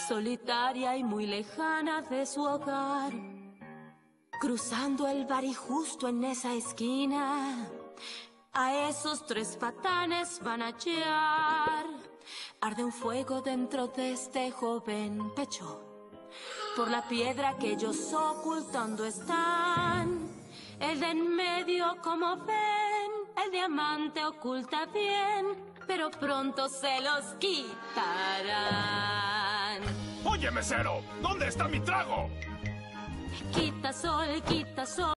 solitaria y muy lejana de su hogar. Cruzando el bar y justo en esa esquina, a esos tres patanes van a hallar. Arde un fuego dentro de este joven pecho, por la piedra que ellos ocultando están. El de en medio, como ven, el diamante oculta bien, pero pronto se los quitarán. Oye, mesero, ¿dónde está mi trago? Quita sol, quita sol.